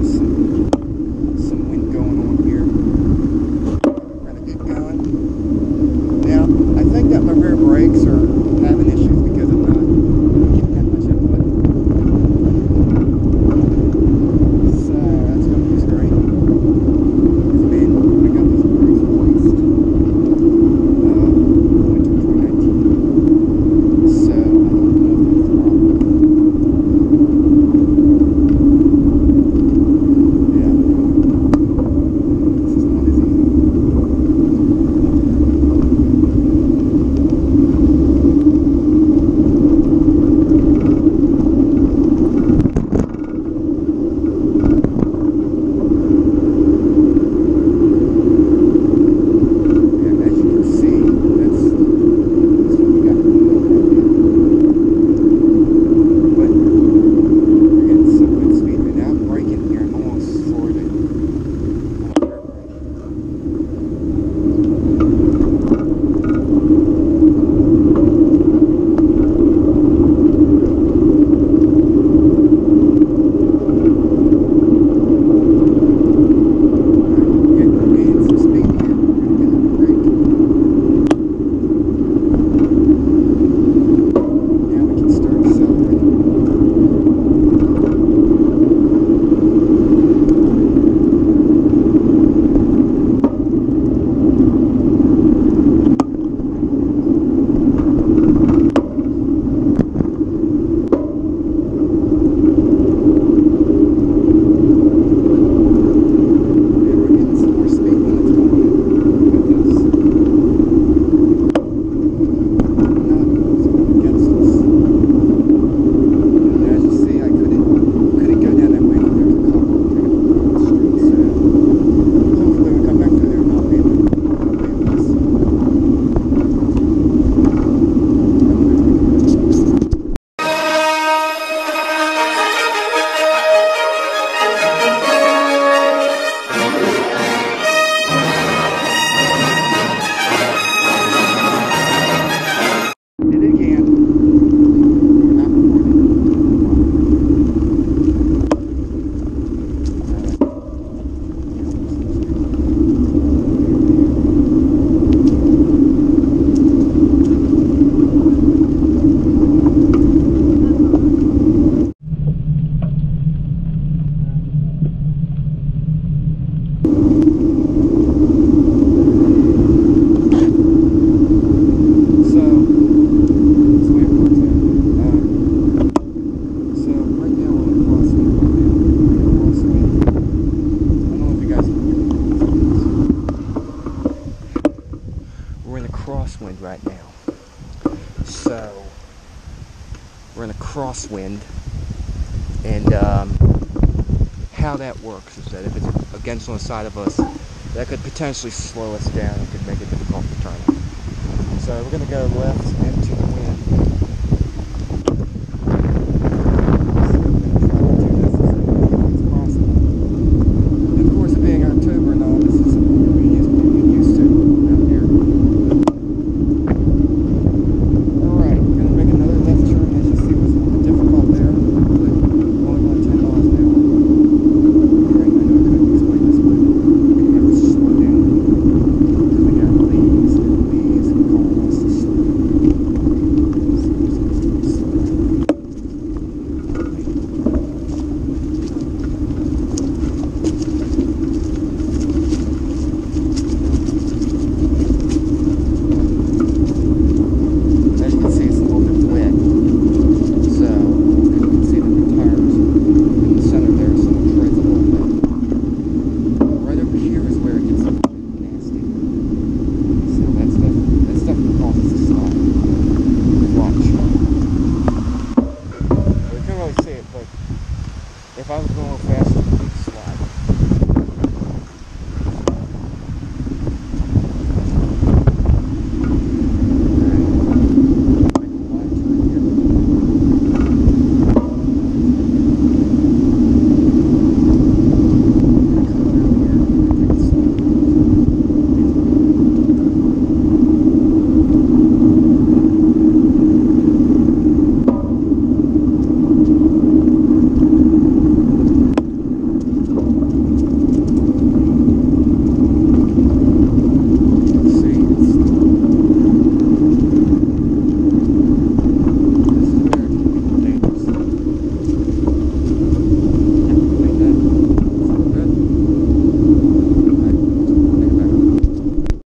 some wind going on here. We're gonna get going. Now, I think that my rear brakes are having issues because I'm not getting that much input. So that's gonna be great. Because man, I got these brakes replaced. Winter 2019. So I don't know if that's a problem. Crosswind right now. So we're in a crosswind, and how that works is that if it's against on the side of us, that could potentially slow us down and could make it difficult to turn. So we're going to go left into